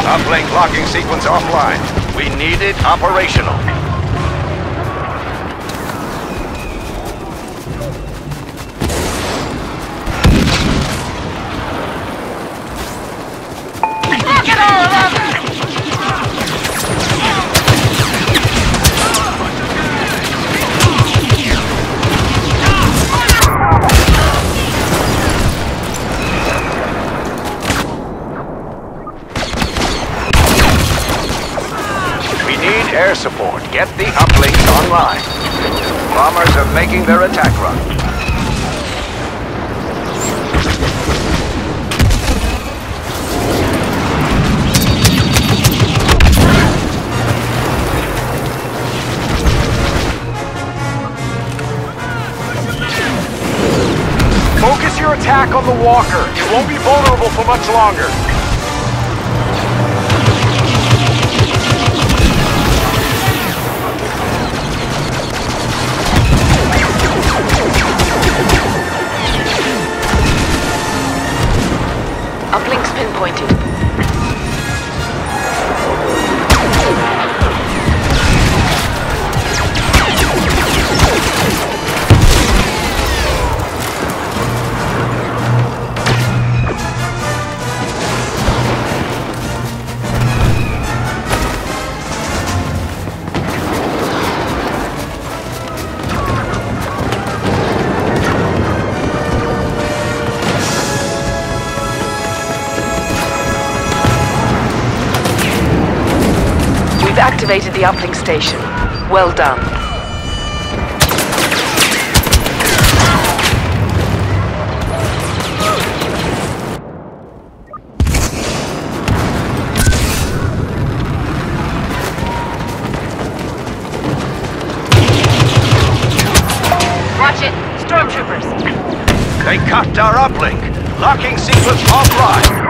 Uplink locking sequence offline. We need it operational. Look at all of them! Air support. Get the uplinks online. Bombers are making their attack run. Focus your attack on the walker. It won't be vulnerable for much longer. Uplinks pinpointed. Activated the uplink station. Well done. Watch it! Stormtroopers! They cut our uplink. Locking sequence offline.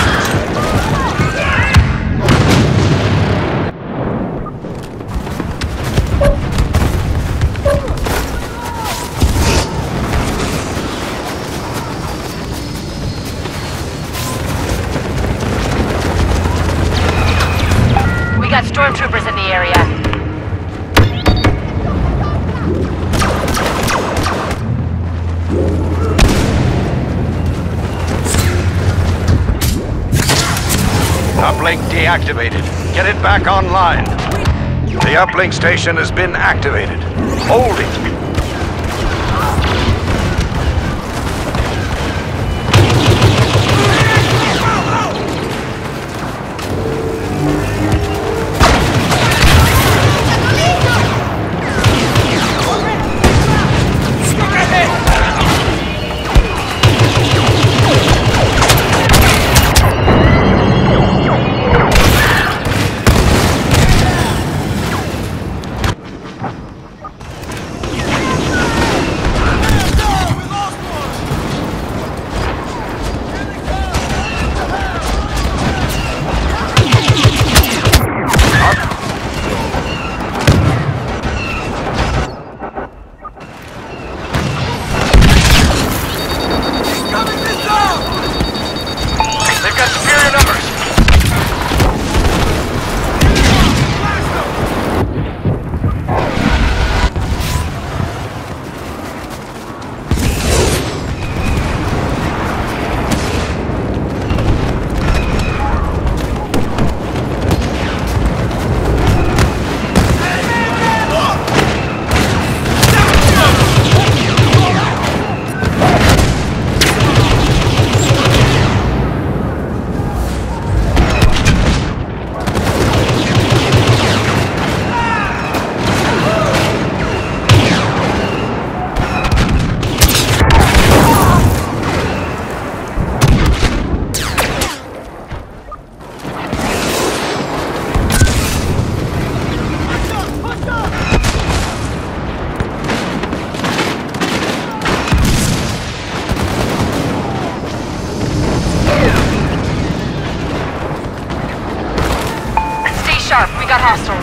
Stormtroopers in the area. Uplink deactivated. Get it back online. The uplink station has been activated. Hold it. Sharp, we got hostiles.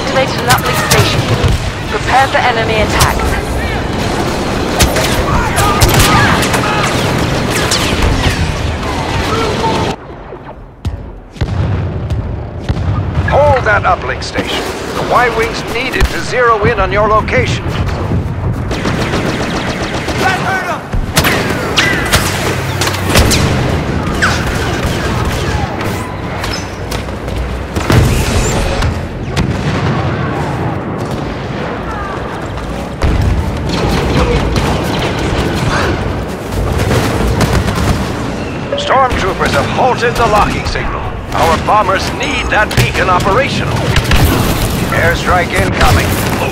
activated an uplink station. Prepare for enemy attack. Hold that uplink station. The Y-Wings needed to zero in on your location. Stormtroopers have halted the locking signal. Our bombers need that beacon operational. Airstrike incoming.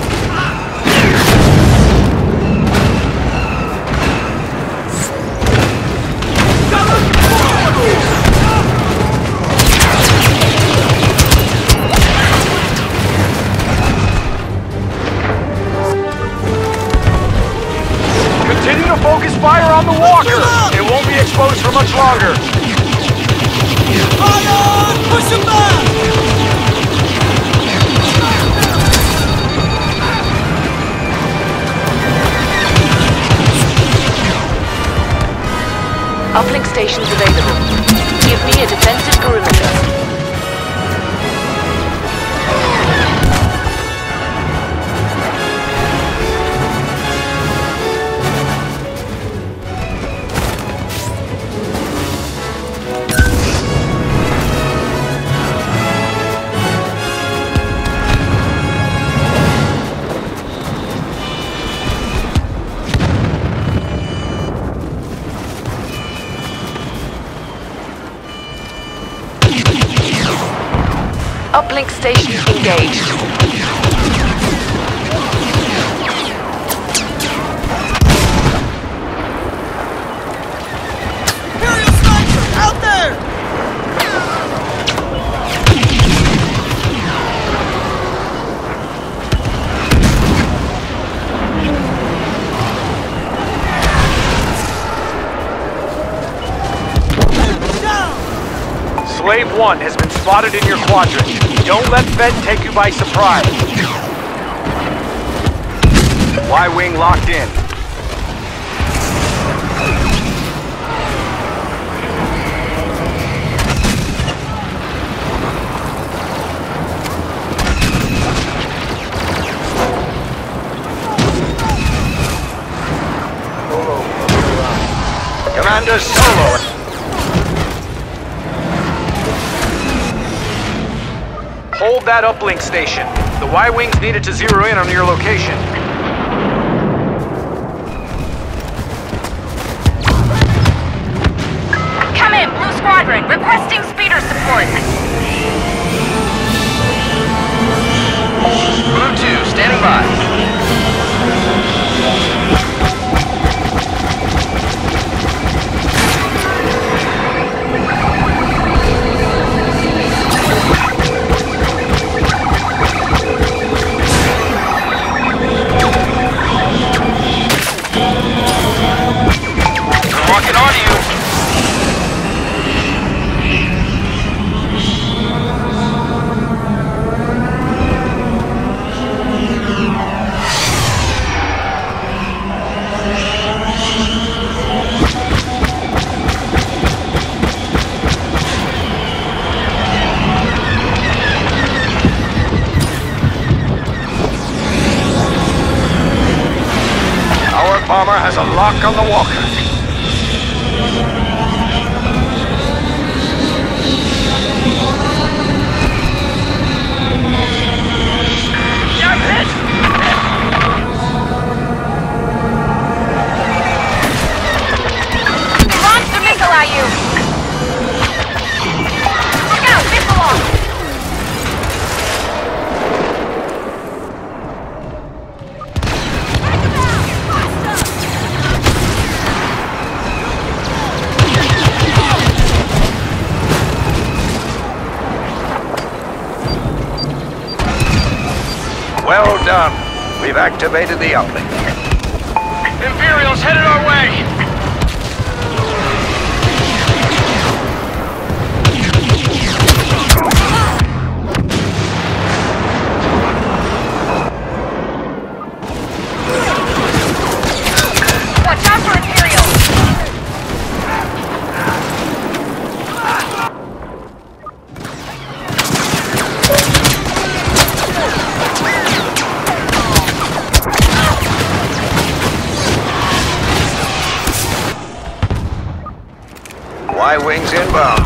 Continue to focus fire on the walker. It won't be exposed for much longer. Push him back! Uplink stations available. Give me a defensive perimeter. Uplink station engaged. Imperial sniper, out there! Slave 1 has been spotted in your quadrant. Don't let Fed take you by surprise. Y-Wing locked in. Commander Solo. Hold that uplink station. The Y-Wings needed to zero in on your location. Come in, Blue Squadron. Requesting speeder support. Blue 2, standing by. Walking on you. Our bomber has a lock on the walker. Launch the missile at you! Look out, missile launch! Well done. We've activated the uplink. Imperials headed our way! inbound.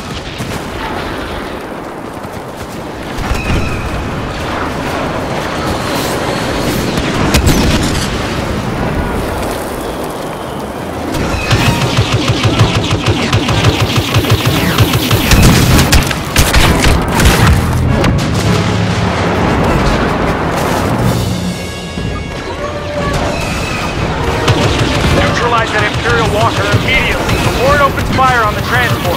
Neutralize that Imperial Walker immediately before it opens fire on the transport.